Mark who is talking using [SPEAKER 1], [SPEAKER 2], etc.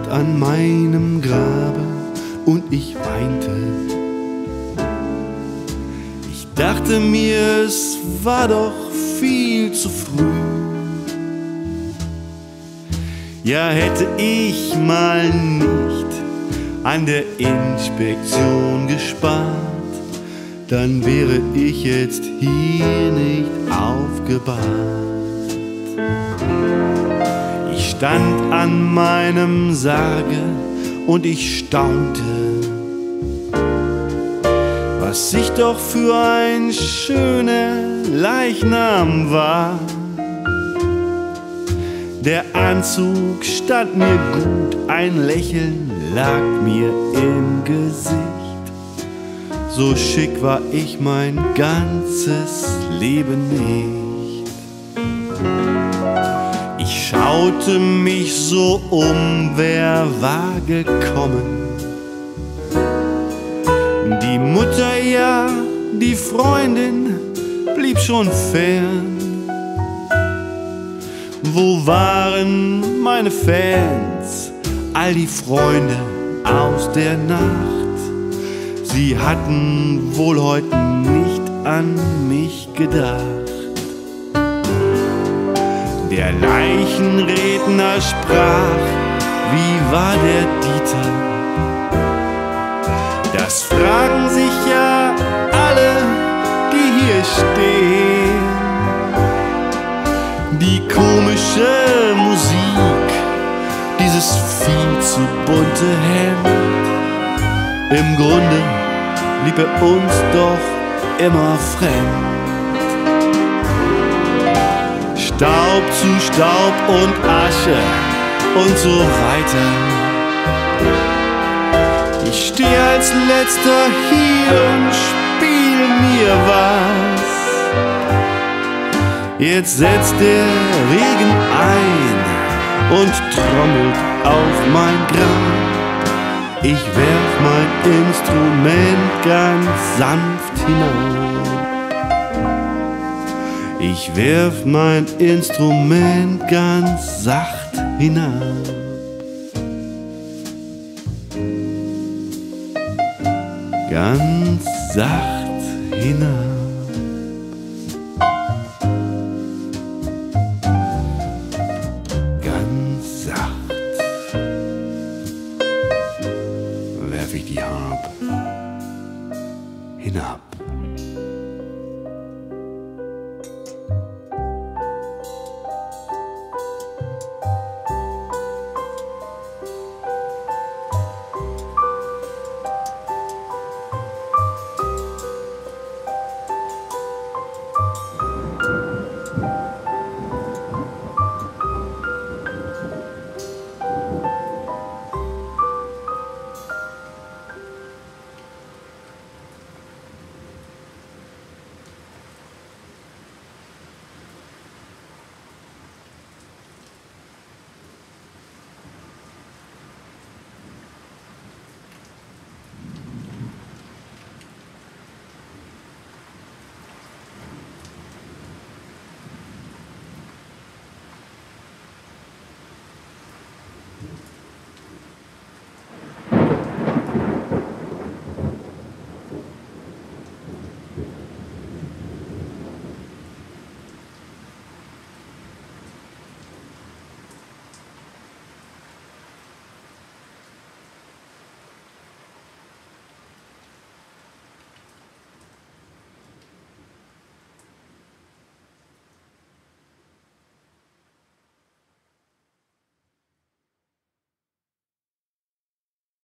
[SPEAKER 1] stand an meinem Grabe und ich weinte. Ich dachte mir, es war doch viel zu früh. Ja, hätte ich mal nicht an der Inspektion gespart, dann wäre ich jetzt hier nicht aufgebahrt. Ich stand an meinem Sarge und ich staunte, was ich doch für ein schöner Leichnam war. Der Anzug stand mir gut, ein Lächeln lag mir im Gesicht. So schick war ich mein ganzes Leben nicht. Ich schaute mich so um, wer war gekommen? Die Mutter, ja, die Freundin blieb schon fern. Wo waren meine Fans, all die Freunde aus der Nacht? Sie hatten wohl heute nicht an mich gedacht. Der Leichenredner sprach, wie war der Dieter? Das fragen sich ja alle, die hier stehen. Die komische Musik, dieses viel zu bunte Hemd. Im Grunde blieb er uns doch immer fremd. Staub zu Staub und Asche und so weiter. Ich stehe als Letzter hier und spiel mir was. Jetzt setzt der Regen ein und trommelt auf mein Grab. Ich werf mein Instrument ganz sanft hinab. Ich werf mein Instrument ganz sacht hinab. Ganz sacht hinab. Ganz sacht werf ich die Harp hinab.